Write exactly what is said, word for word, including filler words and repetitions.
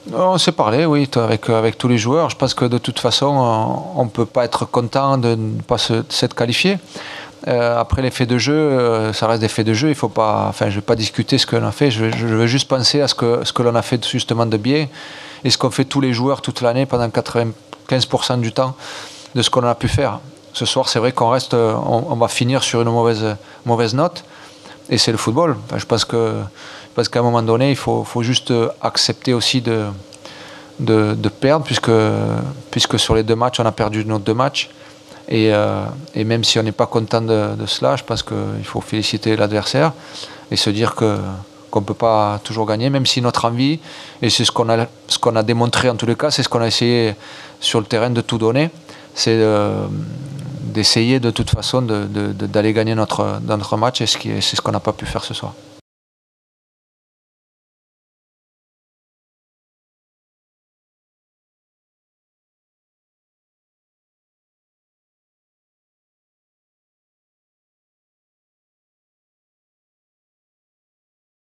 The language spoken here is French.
On s'est parlé, oui, avec, avec tous les joueurs. Je pense que de toute façon, on ne peut pas être content de ne pas s'être qualifié. Euh, après les faits de jeu, euh, ça reste des faits de jeu. Il faut pas, enfin, je ne vais pas discuter ce que l'on a fait. Je, je veux juste penser à ce que, ce que l'on a fait justement de bien et ce qu'ont fait tous les joueurs toute l'année pendant quatre-vingt-quinze pour cent du temps de ce qu'on a pu faire. Ce soir, c'est vrai qu'on reste, on, on va finir sur une mauvaise, mauvaise note. Et c'est le football. Enfin, je pense que, parce qu'à un moment donné, il faut, faut juste accepter aussi de, de, de perdre, puisque, puisque sur les deux matchs, on a perdu nos deux matchs. Et, euh, et même si on n'est pas content de, de cela, je pense qu'il faut féliciter l'adversaire et se dire que, qu'on ne peut pas toujours gagner, même si notre envie, et c'est ce qu'on a, ce qu'on a démontré en tous les cas, c'est ce qu'on a essayé sur le terrain de tout donner, c'est euh, d'essayer de toute façon de, de, de, d'aller gagner notre, notre match, et c'est ce qu'on n'a pas pu faire ce soir.